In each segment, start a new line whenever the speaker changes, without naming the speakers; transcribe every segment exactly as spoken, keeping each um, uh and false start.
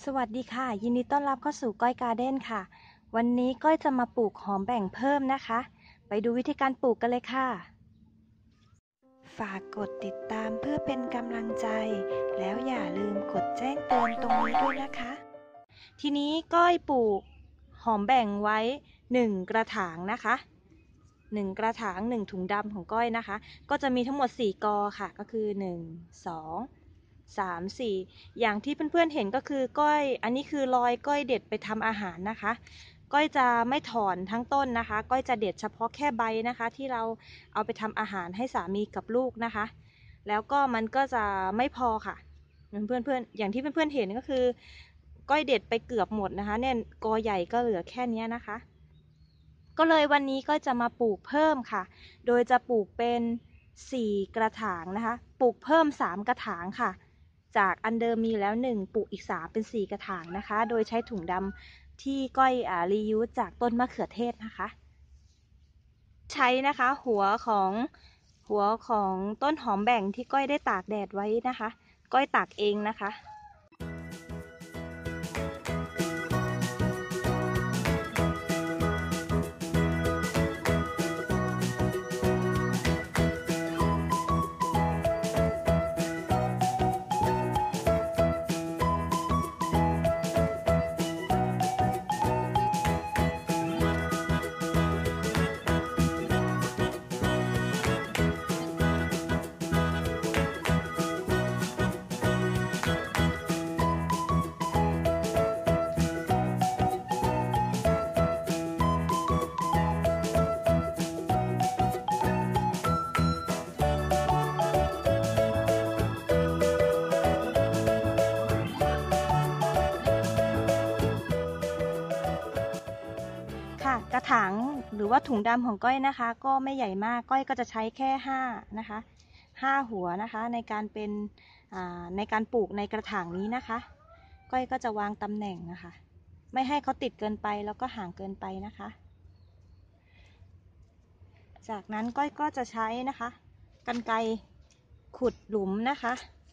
วัสดีค่ะยินดีต้อนรับเข้าสู่ก้อยการ์เด้นค่ะวันนี้ก้อยจะมาปลูกหอมแบ่งเพิ่มนะคะไปดูวิธีการปลูกกันเลยค่ะฝากกดติดตามเพื่อเป็นกำลังใจแล้วอย่าลืมกดแจ้งเตือนตรงนี้ด้วยนะคะทีนี้ก้อยปลูกหอมแบ่งไว้หนึ่งกระถางนะคะหนึ่งกระถางหนึ่งถุงดำของก้อยนะคะก็จะมีทั้งหมดสี่กอค่ะก็คือหนึ่ง สอง สาม สี่อย่างที่เพื่อนๆเห็นก็คือก้อยอันนี้คือรอยก้อยเด็ดไปทำอาหารนะคะก้อยจะไม่ถอนทั้งต้นนะคะก้อยจะเด็ดเฉพาะแค่ใบนะคะที่เราเอาไปทำอาหารให้สามีกับลูกนะคะแล้วก็มันก็จะไม่พอค่ะเพื่อนๆอย่างที่เพื่อนๆเห็นก็คือก้อยเด็ดไปเกือบหมดนะคะเนี่ยกอใหญ่ก็เหลือแค่นี้นะคะก็เลยวันนี้ก็จะมาปลูกเพิ่มค่ะโดยจะปลูกเป็นสี่กระถางนะคะปลูกเพิ่มสามกระถางค่ะจากอันเดิมมีแล้วหนึ่งปลูกอีกสามเป็นสี่กระถางนะคะโดยใช้ถุงดำที่ก้อยอ่ารียูสจากต้นมะเขือเทศนะคะใช้นะคะหัวของหัวของต้นหอมแบ่งที่ก้อยได้ตากแดดไว้นะคะก้อยตากเองนะคะค่ะกระถางหรือว่าถุงดำของก้อยนะคะก็ไม่ใหญ่มากก้อยก็จะใช้แค่ห้านะคะห้าหัวนะคะในการเป็นในการปลูกในกระถางนี้นะคะก้อยก็จะวางตำแหน่งนะคะไม่ให้เขาติดเกินไปแล้วก็ห่างเกินไปนะคะจากนั้นก้อยก็จะใช้นะคะกรรไกรขุดหลุมนะคะ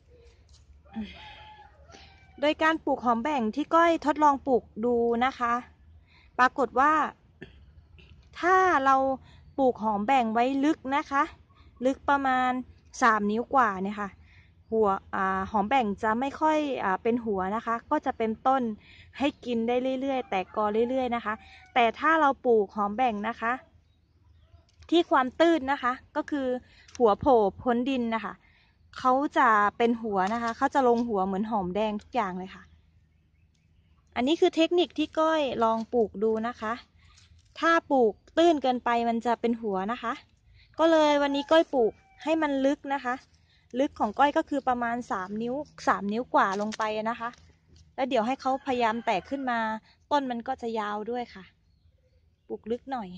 โดยการปลูกหอมแบ่งที่ก้อยทดลองปลูกดูนะคะปรากฏว่าถ้าเราปลูกหอมแบ่งไว้ลึกนะคะลึกประมาณสามนิ้วกว่าเนี่ยค่ะหัวอ่าหอมแบ่งจะไม่ค่อยอ่าเป็นหัวนะคะก็จะเป็นต้นให้กินได้เรื่อยๆแตกกอเรื่อยๆนะคะแต่ถ้าเราปลูกหอมแบ่งนะคะที่ความตื้นนะคะก็คือหัวโผล่พ้นดินนะคะเขาจะเป็นหัวนะคะเขาจะลงหัวเหมือนหอมแดงทุกอย่างเลยค่ะอันนี้คือเทคนิคที่ก้อยลองปลูกดูนะคะถ้าปลูกตื้นเกินไปมันจะเป็นหัวนะคะก็เลยวันนี้ก้อยปลูกให้มันลึกนะคะลึกของก้อยก็คือประมาณสามนิ้วสามนิ้วกว่าลงไปนะคะแล้วเดี๋ยวให้เขาพยายามแตกขึ้นมาต้นมันก็จะยาวด้วยค่ะปลูกลึกหน่อย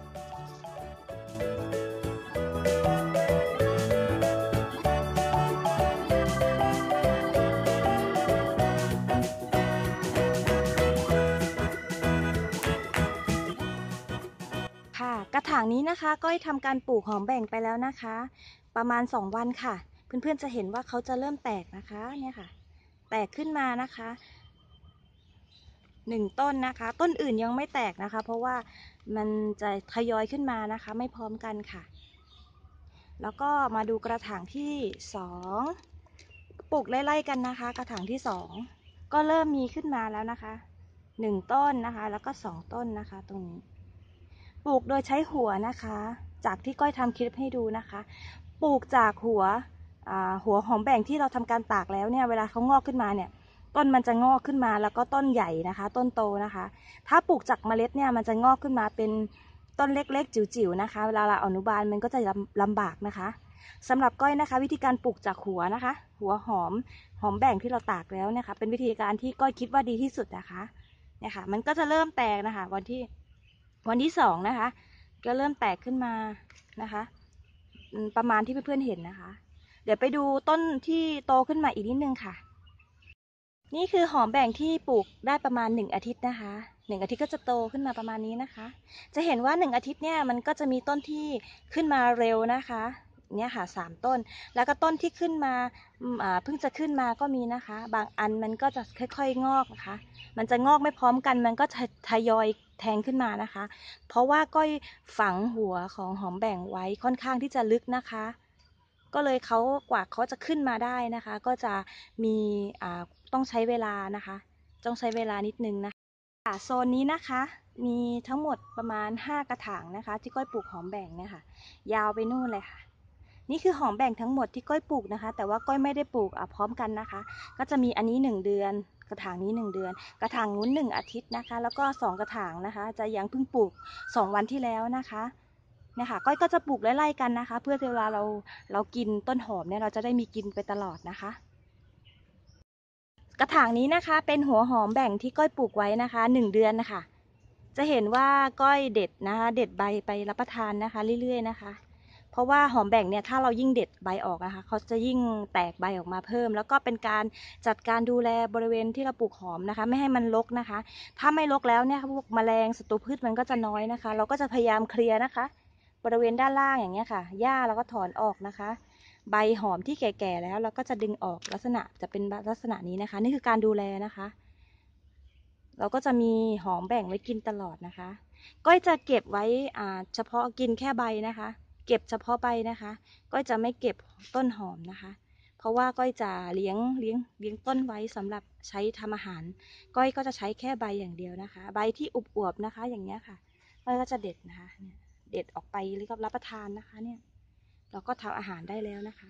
กระถางนี้นะคะก้อยทำการปลูกหอมแบ่งไปแล้วนะคะประมาณสองวันค่ะเพื่อนๆจะเห็นว่าเขาจะเริ่มแตกนะคะเนี่ยค่ะแตกขึ้นมานะคะหนึ่งต้นนะคะต้นอื่นยังไม่แตกนะคะเพราะว่ามันจะทยอยขึ้นมานะคะไม่พร้อมกันค่ะแล้วก็มาดูกระถางที่สองปลูกไล่ๆกันนะคะกระถางที่สองก็เริ่มมีขึ้นมาแล้วนะคะหนึ่งต้นนะคะแล้วก็สองต้นนะคะตรงนี้ปลูกโดยใช้หัวนะคะจากที่ก้อยทำคลิปให้ดูนะคะปลูกจากหัวหัวหอมแบ่งที่เราทำการตากแล้วเนี่ยเวลาเขางอกขึ้นมาเนี่ยต้นมันจะงอกขึ้นมาแล้วก็ต้นใหญ่นะคะต้นโตนะคะถ้าปลูกจากเมล็ดเนี่ยมันจะงอกขึ้นมาเป็นต้นเล็กๆจิ๋วๆนะคะเวลาเราอนุบาลมันก็จะลำบากนะคะสำหรับก้อยนะคะวิธีการปลูกจากหัวนะคะหัวหอมหอมแบ่งที่เราตากแล้วเนี่ยค่ะเป็นวิธีการที่ก้อยคิดว่าดีที่สุดนะคะเนี่ยค่ะมันก็จะเริ่มแตกนะคะวันที่วันที่สองนะคะก็เริ่มแตกขึ้นมานะคะประมาณที่เพื่อนๆเห็นนะคะเดี๋ยวไปดูต้นที่โตขึ้นมาอีกนิดนึงค่ะนี่คือหอมแบ่งที่ปลูกได้ประมาณหนึ่งอาทิตย์นะคะหนึ่งอาทิตย์ก็จะโตขึ้นมาประมาณนี้นะคะจะเห็นว่าหนึ่งอาทิตย์เนี่ยมันก็จะมีต้นที่ขึ้นมาเร็วนะคะเนี่ยค่ะสามต้นแล้วก็ต้นที่ขึ้นมาเพิ่งจะขึ้นมาก็มีนะคะบางอันมันก็จะค่อยๆงอกนะคะมันจะงอกไม่พร้อมกันมันก็ทยอยแทงขึ้นมานะคะเพราะว่าก้อยฝังหัวของหอมแบ่งไว้ค่อนข้างที่จะลึกนะคะก็เลยเขากว่าเขาจะขึ้นมาได้นะคะก็จะมีต้องใช้เวลานะคะต้องใช้เวลานิดนึงนะคะโซนนี้นะคะมีทั้งหมดประมาณห้ากระถางนะคะที่ก้อยปลูกหอมแบ่งเนี่ยค่ะยาวไปนู่นเลยค่ะนี่คือหอมแบ่งทั้งหมดที่ก้อยปลูกนะคะแต่ว่าก้อยไม่ได้ปลูกพร้อมกันนะคะก็จะมีอันนี้หนึ่งเดือนกระถางนี้หนึ่งเดือนกระถางนู้นหนึ่งอาทิตย์นะคะแล้วก็สองกระถางนะคะจะยังเพิ่งปลูกสองวันที่แล้วนะคะเนี่ยค่ะก้อยก็จะปลูกไล่ๆกันนะคะเพื่อเวลาเราเรากินต้นหอมเนี่ยเราจะได้มีกินไปตลอดนะคะกระถางนี้นะคะเป็นหัวหอมแบ่งที่ก้อยปลูกไว้นะคะหนึ่งเดือนนะคะจะเห็นว่าก้อยเด็ดนะคะเด็ดใบไปรับประทานนะคะเรื่อยๆนะคะเพราะว่าหอมแบ่งเนี่ยถ้าเรายิ่งเด็ดใบออกนะคะเขาจะยิ่งแตกใบออกมาเพิ่มแล้วก็เป็นการจัดการดูแลบริเวณที่เราปลูกหอมนะคะไม่ให้มันรกนะคะถ้าไม่รกแล้วเนี่ยพวกแมลงศัตรูพืชมันก็จะน้อยนะคะเราก็จะพยายามเคลียร์นะคะบริเวณด้านล่างอย่างเงี้ยค่ะหญ้าเราก็ถอนออกนะคะใบหอมที่แก่ๆแล้วเราก็จะดึงออกลักษณะจะเป็นลักษณะนี้นะคะนี่คือการดูแลนะคะเราก็จะมีหอมแบ่งไว้กินตลอดนะคะก้อยจะเก็บไว้อ่าเฉพาะกินแค่ใบนะคะเก็บเฉพาะใบนะคะก้อยจะไม่เก็บต้นหอมนะคะเพราะว่าก้อยจะเลี้ยงเลี้ยงเลี้ยงต้นไว้สำหรับใช้ทำอาหารก้อยก็จะใช้แค่ใบอย่างเดียวนะคะใบที่อวบๆนะคะอย่างเงี้ยค่ะก้อยก็จะเด็ดนะคะเนี่ยเด็ดออกไปหรือกับรับประทานนะคะเนี่ยเราก็ทำอาหารได้แล้วนะคะ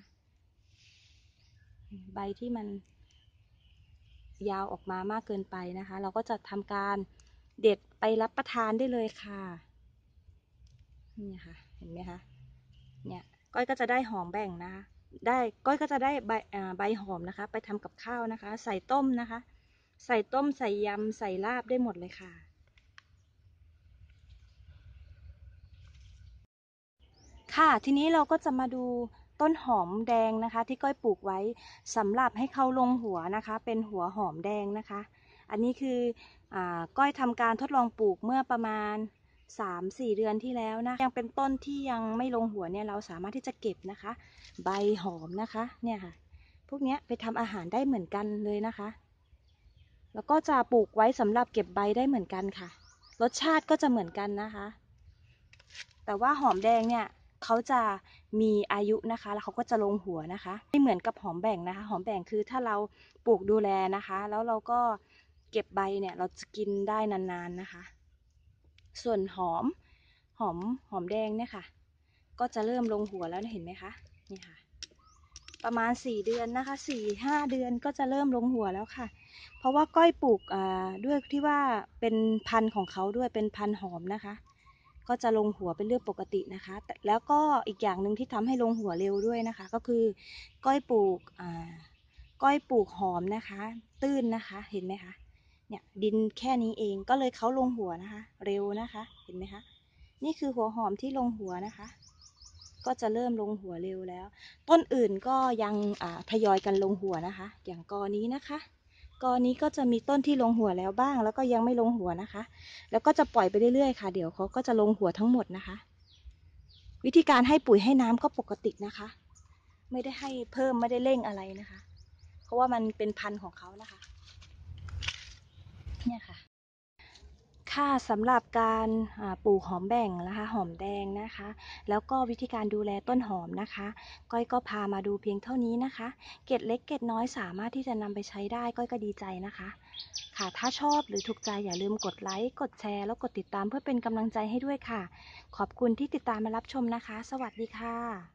ใบที่มันยาวออกมามากเกินไปนะคะเราก็จะทำการเด็ดไปรับประทานได้เลยค่ะนี่ค่ะเห็นไหมคะเนี่ยก้อยก็จะได้หอมแบ่งนะคะได้ก้อยก็จะได้ใบใบหอมนะคะไปทำกับข้าวนะคะใส่ต้มนะคะใส่ต้มใส่ยำใส่ลาบได้หมดเลยค่ะค่ะทีนี้เราก็จะมาดูต้นหอมแดงนะคะที่ก้อยปลูกไว้สำหรับให้เขาลงหัวนะคะเป็นหัวหอมแดงนะคะอันนี้คืออ่าก้อยทำการทดลองปลูกเมื่อประมาณสามสี่เดือนที่แล้วนะยังเป็นต้นที่ยังไม่ลงหัวเนี่ยเราสามารถที่จะเก็บนะคะใบหอมนะคะเนี่ยค่ะพวกนี้ไปทำอาหารได้เหมือนกันเลยนะคะแล้วก็จะปลูกไว้สำหรับเก็บใบได้เหมือนกันค่ะรสชาติก็จะเหมือนกันนะคะแต่ว่าหอมแดงเนี่ยเขาจะมีอายุนะคะแล้วเขาก็จะลงหัวนะคะไม่เหมือนกับหอมแบ่งนะคะหอมแบ่งคือถ้าเราปลูกดูแลนะคะแล้วเราก็เก็บใบเนี่ยเราจะกินได้นานๆนะคะส่วนหอมหอมหอมแดงเนี่ยค่ะก็จะเริ่มลงหัวแล้วเห็นไหมคะนี่ค่ะประมาณสี่เดือนนะคะสี่ห้าเดือนก็จะเริ่มลงหัวแล้วค่ะเพราะว่าก้อยปลูกด้วยที่ว่าเป็นพันธุ์ของเขาด้วยเป็นพันธุ์หอมนะคะก็จะลงหัวเป็นเรื่องปกตินะคะแต่แล้วก็อีกอย่างหนึ่งที่ทำให้ลงหัวเร็วด้วยนะคะก็คือก้อยปลูกก้อยปลูกหอมนะคะตื้นนะคะเห็นไหมคะเนี่ยดินแค่นี้เองก็เลยเขาลงหัวนะคะเร็วนะคะเห็นไหมคะนี่คือหัวหอมที่ลงหัวนะคะก็จะเริ่มลงหัวเร็วแล้วต้นอื่นก็ยังทยอยกันลงหัวนะคะอย่างกอนี้นะคะกอนี้ก็จะมีต้นที่ลงหัวแล้วบ้างแล้วก็ยังไม่ลงหัวนะคะแล้วก็จะปล่อยไปเรื่อยๆค่ะเดี๋ยวเขาก็จะลงหัวทั้งหมดนะคะวิธีการให้ปุ๋ยให้น้ำก็ปกตินะคะไม่ได้ให้เพิ่มไม่ได้เร่งอะไรนะคะเพราะว่ามันเป็นพันธุ์ของเขานะคะเนี่ยค่ะค่ะสำหรับการปลูกหอมแบ่งนะคะหอมแดงนะคะแล้วก็วิธีการดูแลต้นหอมนะคะก้อยก็พามาดูเพียงเท่านี้นะคะเกร็ดเล็กเกร็ดน้อยสามารถที่จะนำไปใช้ได้ก้อยก็ดีใจนะคะค่ะถ้าชอบหรือถูกใจอย่าลืมกดไลค์กดแชร์แล้วกดติดตามเพื่อเป็นกำลังใจให้ด้วยค่ะขอบคุณที่ติดตามมารับชมนะคะสวัสดีค่ะ